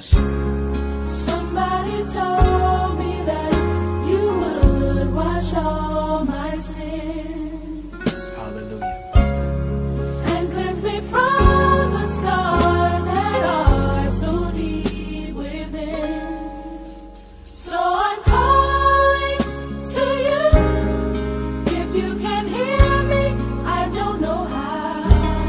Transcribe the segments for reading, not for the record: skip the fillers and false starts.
Somebody told me that you would wash all my sins. Hallelujah. And cleanse me from the scars that are so deep within. So I'm calling to you. If you can hear me, I don't know how.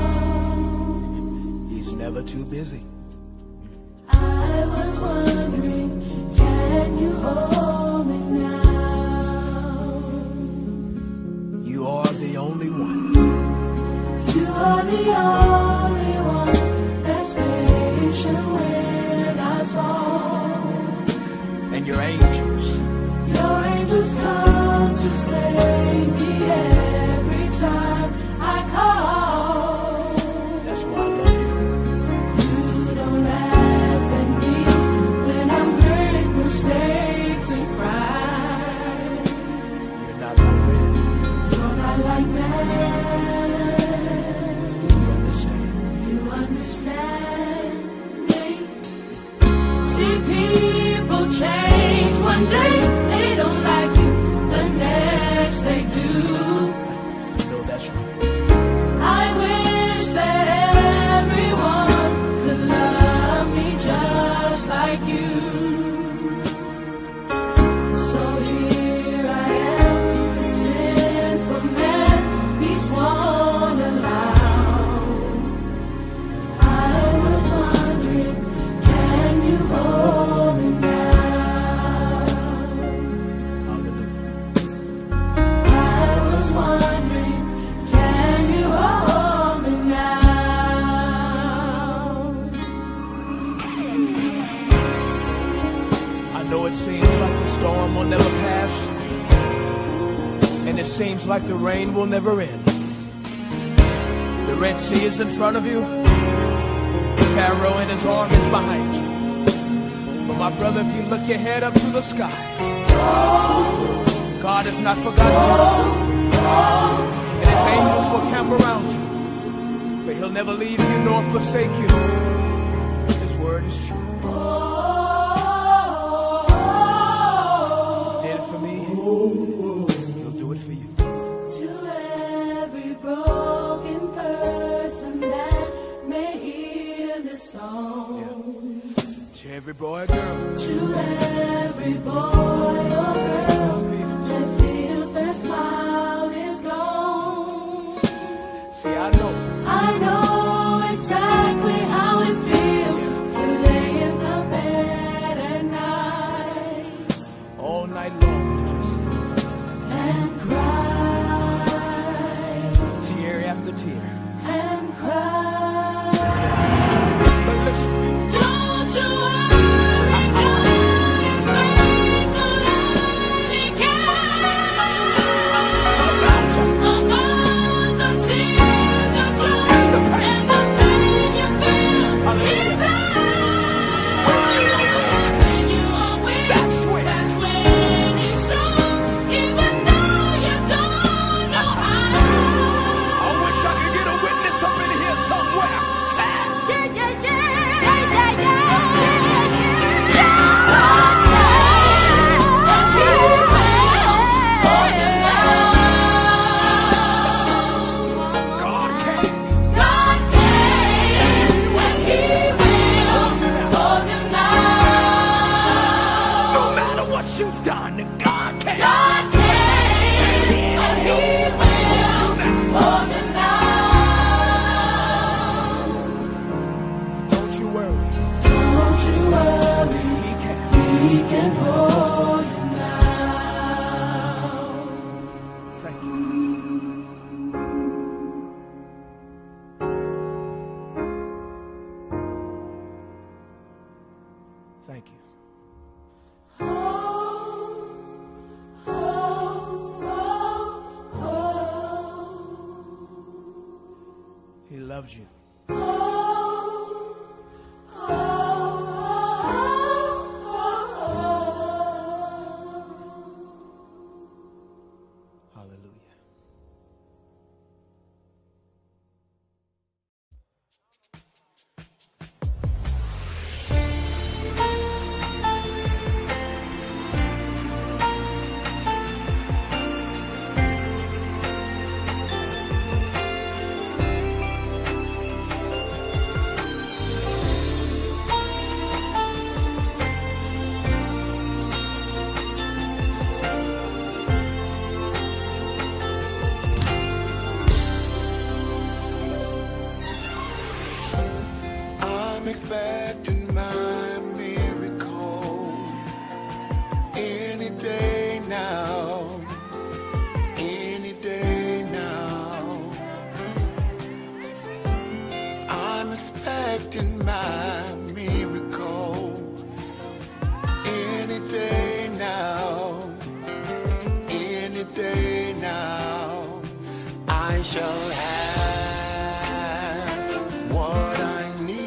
He's never too busy. I was wondering, can you hold me now? You are the only one. You are the only one that's patient when I fall. And your angels. Your angels come to save me every time I call. That's why I love you. You don't laugh at me when I make mistakes and cry. You're not like that. You're not like that. You understand. You understand me. See people change one day. They don't like you. The next they do. You know that's right. I wish that everyone could love me just like you. So here I am, the sinful man, peace won't allow. I was wondering, can you hold me now? Hallelujah. I was wondering, can you hold me now? I know it seems like the storm will never pass, and it seems like the rain will never end. The Red Sea is in front of you. Pharaoh and his army is behind you. But my brother, if you look your head up to the sky, God has not forgotten you, and his angels will camp around you. For he'll never leave you nor forsake you. His word is true. Did it for me, he'll do it for you. To every broken person that may hear this song, To every boy or girl, to every boy or girl that feels their smile is gone, see, I know exactly how it feels to lay in the bed at night all night long, and cry just tear after tear. and cry. But listen, Don't you worry, God is faithful and He cares about the tears you cry and the pain you feel. He's there when you are weak. that's when When He's strong, even though you don't know how. I wish I could get a witness up in here somewhere. Sad. Yeah, yeah, yeah. God can. God can, and He will hold you now. No matter what you've done, God can. God can, and He will hold you now. Don't you worry, Don't you worry, He can. He can hold you now. Thank you. Thank you. Oh, oh, oh, oh. He loves you. Hallelujah. shall have what I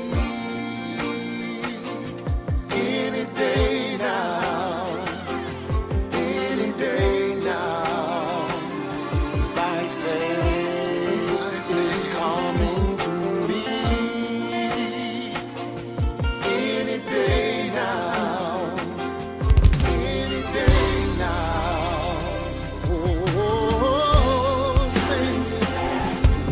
need any day now, any day now. By faith is coming to me any day now, any day now. Oh, saints,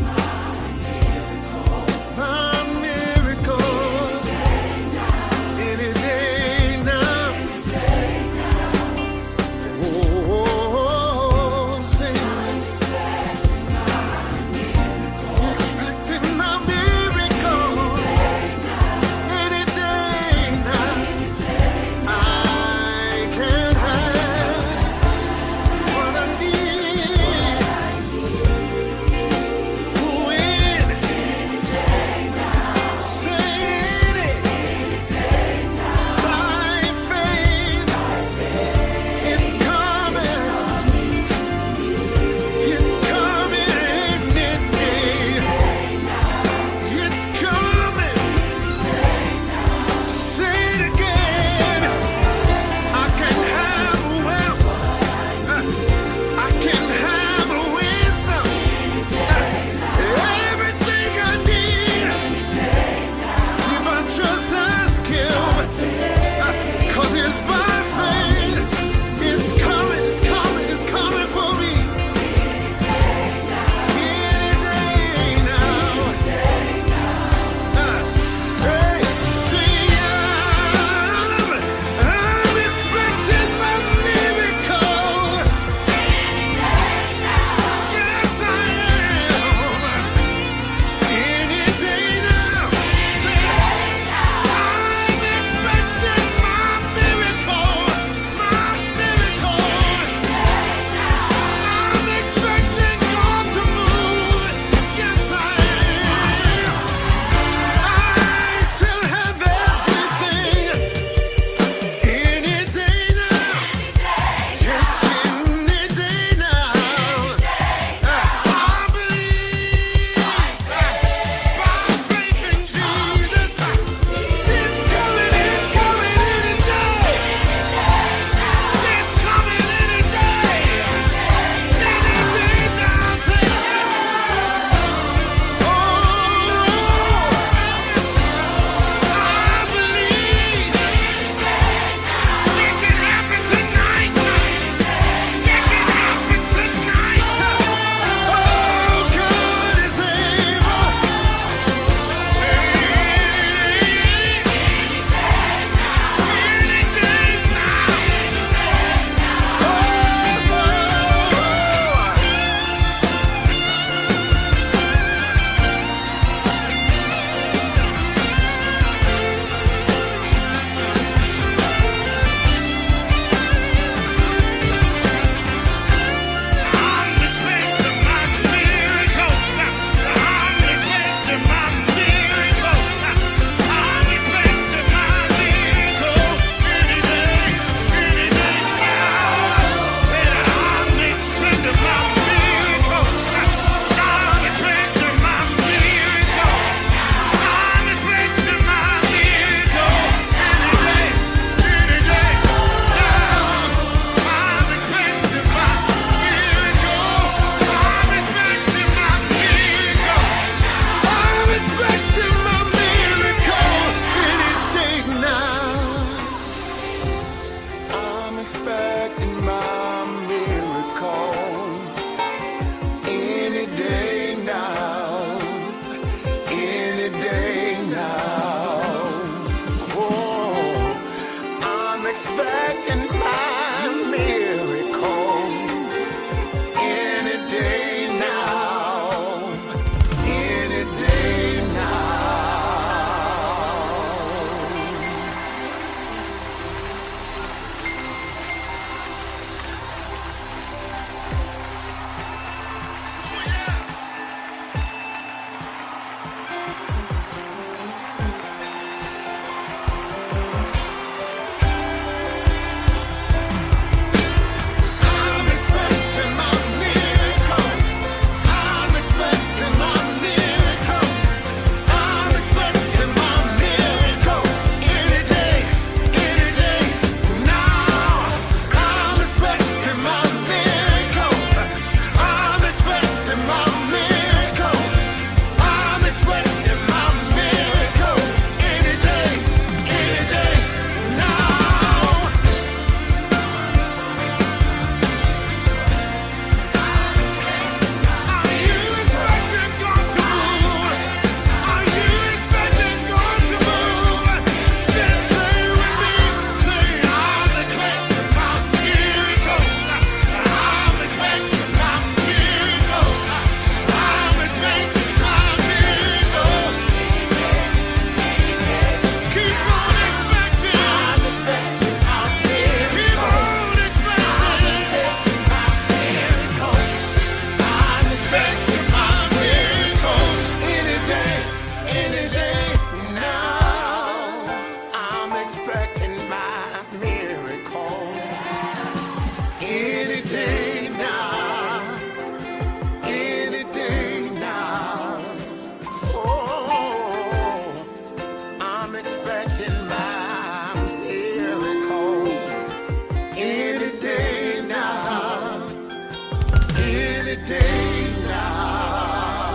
I'm expecting my miracle any day now, any day now.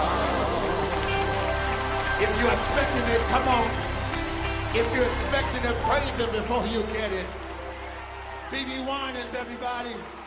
If you're expecting it, come on. If you're expecting it, praise him before you get it. BB Winans, everybody.